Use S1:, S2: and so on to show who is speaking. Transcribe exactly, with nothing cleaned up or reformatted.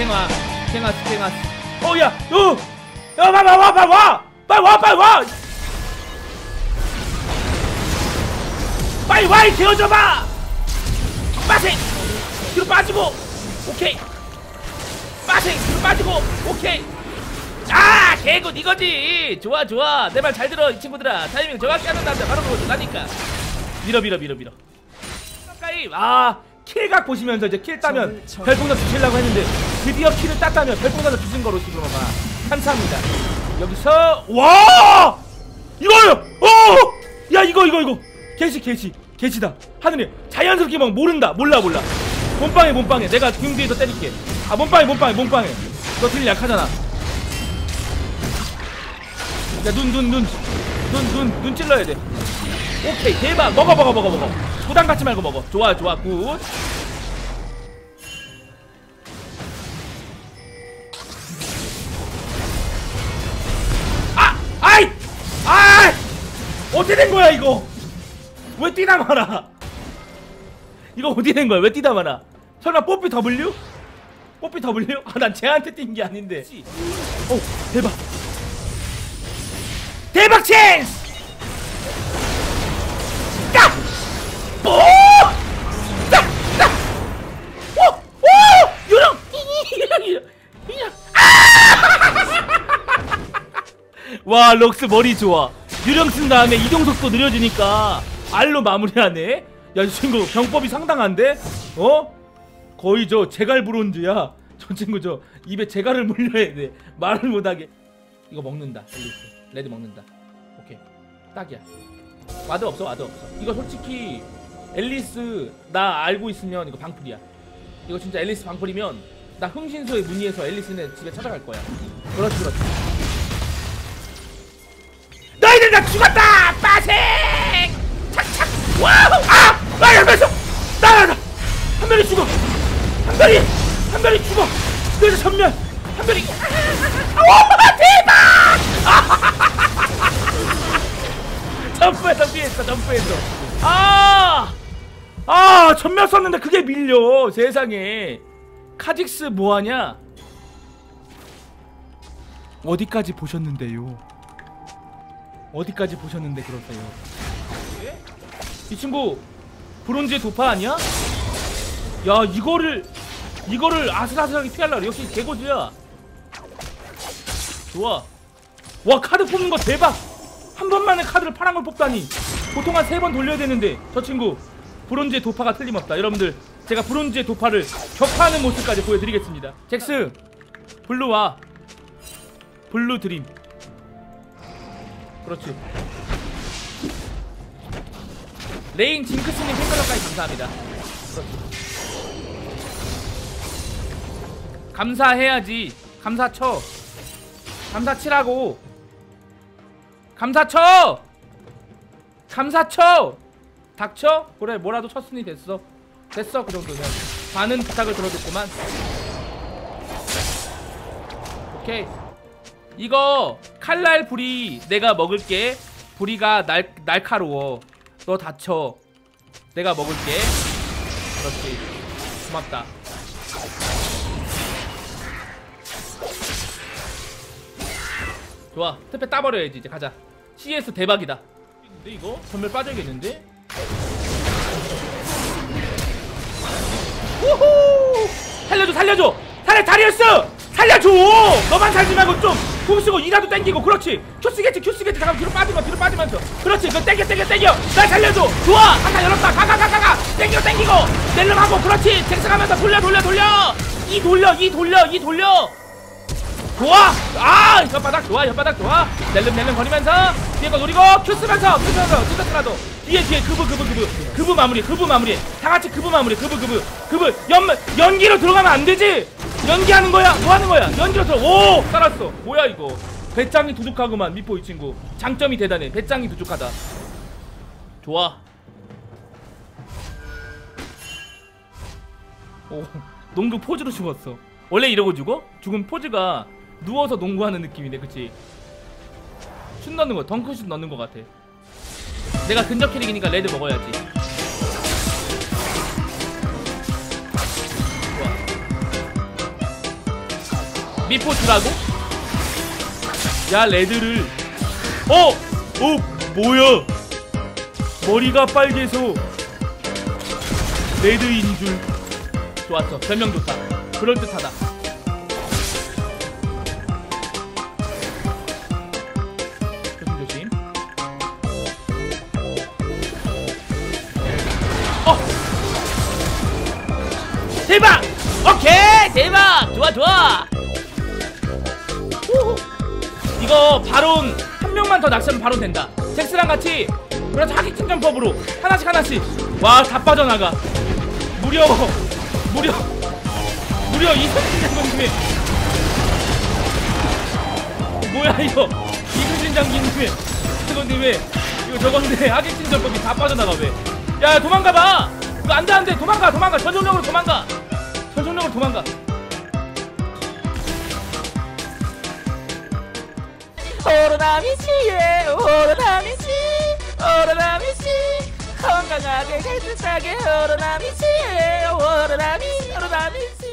S1: 스팽아 스팽아 스팽아. 어야 어! 야 와 와 와 와 와! 빨리 와 빨리 와! 빨리 와 이 개어져봐! 빠생! 뒤로 빠지고! 오케이! 빠생! 뒤로 빠지고! 오케이! 아! 개굿 이거지! 좋아 좋아! 내 말 잘 들어 이 친구들아! 타이밍 정확히 하는 남자 바로 그거 나니까! 밀어 밀어 밀어 밀어. 가까이 아 킬각 보시면서 이제 킬 따면 별풍선 주시려고 했는데 드디어 킬을 땄다면 별풍선을 주신 거로 지금 봐. 감사합니다. 여기서 와 이거요. 어! 야 이거 이거 이거 개시 개시 개시다. 하늘이 자연스럽게 막 모른다. 몰라 몰라. 몸빵해 몸빵해. 내가 등 뒤에서 때릴게. 아 몸빵해 몸빵해 몸빵해. 너 딜 약하잖아. 야 눈 눈 눈 눈 눈 눈 찔러야 돼. 오케이 대박. 먹어 먹어 먹어 먹어. 부담 갖지 말고 먹어. 좋아 좋아 굿. 아! 아이! 아이! 어떻게 된 거야 이거? 왜 뛰다 말아? 이거 어떻게 된 거야? 왜 뛰다 말아? 설마 뽀삐 W? 뽀삐 W? 아 난 쟤한테 뛴 게 아닌데. 오 대박. 대박 찬스! 까! 뽀! 까! 까! 오! 오! 유령! 유령! 유령! 아! 와 럭스 머리 좋아. 유령 쓴 다음에 이동속도 느려지니까 알로 마무리하네. 야 이 친구 병법이 상당한데? 어? 거의 저 제갈 브론즈야. 저 친구 저 입에 제갈을 물려야 돼. 말을 못하게. 이거 먹는다. 앨리스 레드 먹는다. 오케이 딱이야. 와드 없어 와드 없어. 이거 솔직히 앨리스 나 알고 있으면 이거 방풀이야. 이거 진짜 앨리스 방풀이면 나 흥신소에 문의해서 앨리스네 집에 찾아갈 거야. 그렇지 그렇지. 너희들 다 죽었다! 빠생! 착착! 와우! 아! 아! 열면서! 나나나! 한 명이 죽어! 한 명이! 한 명이 죽어! 그래서 전면! 한 명이! 오! 대박! 점프해서 피했어 점프해서. 아! 아! 전면 썼는데 그게 밀려! 세상에! 카직스 뭐하냐? 어디까지 보셨는데요? 어디까지 보셨는데 그러세요? 예? 이 친구 브론즈의 도파 아니야? 야 이거를 이거를 아슬아슬하게 피하려고 그래. 역시 개고수야. 좋아. 와 카드 뽑는 거 대박. 한 번만에 카드를 파란 걸 뽑다니. 보통 한 세 번 돌려야 되는데 저 친구 브론즈의 도파가 틀림없다. 여러분들 제가 브론즈의 도파를 격파하는 모습까지 보여드리겠습니다. 잭스 블루 와. 블루 드림. 그렇지. 레인 징크스님 팬클럽까지 감사합니다. 그렇지. 감사해야지. 감사쳐. 감사치라고. 감사쳐. 감사쳐. 닥쳐? 그래 뭐라도 쳤으니 됐어. 됐어 그 정도면. 많은 부탁을 들어줬구만. 오케이. 이거 칼날 부리 내가 먹을게. 부리가 날, 날카로워. 너 다쳐. 내가 먹을게. 그렇지. 고맙다. 좋아. 특패 따버려야지 이제. 가자. 씨에스 대박이다. 근데 이거 전멸 빠져야겠는데? 우후! 살려줘 살려줘! 살려 다리우스! 살려줘! 너만 살지 말고 좀 숨쉬고 이라도 땡기고. 그렇지. 큐 쓰겠지 큐 쓰겠지. 잠깐 뒤로 빠지마 뒤로 빠지면서. 그렇지. 그 땡겨 땡겨 땡겨. 날 살려줘. 좋아. 아까 열었다. 가가가가가. 땡겨 땡기고. 낼름하고. 그렇지. 잭스 가면서 돌려 돌려 돌려. 이 돌려 이 돌려 이 돌려. 좋아. 아 혓바닥 좋아. 혓바닥 좋아. 낼름 낼름 거리면서 뒤에 거 노리고 큐 쓰면서 큐 쓰면서 찢었더라도 뒤에 뒤에 그브 그브 그브 그브 마무리 그브 마무리. 다같이 그브 마무리. 그브 그브 그브 연 연기로 들어가면 안 되지. 연기하는 거야? 뭐 하는 거야? 연기로 들어. 오! 살았어. 뭐야 이거? 배짱이 두둑하구만. 미포 이 친구 장점이 대단해. 배짱이 두둑하다. 좋아. 오 농구 포즈로 죽었어. 원래 이러고 죽어? 죽은 포즈가 누워서 농구하는 느낌이네. 그치? 슛 넣는 거 덩크슛 넣는 거 같아. 내가 근접 캐릭이니까 레드 먹어야지. 좋아. 리포트라고? 야 레드를 어! 어 뭐야 머리가 빨개서 레드인 줄. 좋았어 별명 좋다 그럴듯하다. 조심조심. 어! 대박! 오케이 대박! 좋아 좋아. 오호. 이거 바론 한 명만 더 낚시하면 바론 된다. 잭스랑 같이 그래서 하객팅 점법으로 하나씩 하나씩. 와 다 빠져나가. 무려 무려 무려 이순신 장군님이 뭐야 이거 이순신 장군님이 장군님이 이거 저건데 하객팅 점법이 다 빠져나가 왜? 야 도망가봐. 이거 안돼 안돼 도망가 도망가 전속력으로 도망가 전속력으로 도망가. 오로나미씨의 오로나미씨 오로나미씨 건강하게 헬스하게 오로나미씨의 오로나미 오로나미씨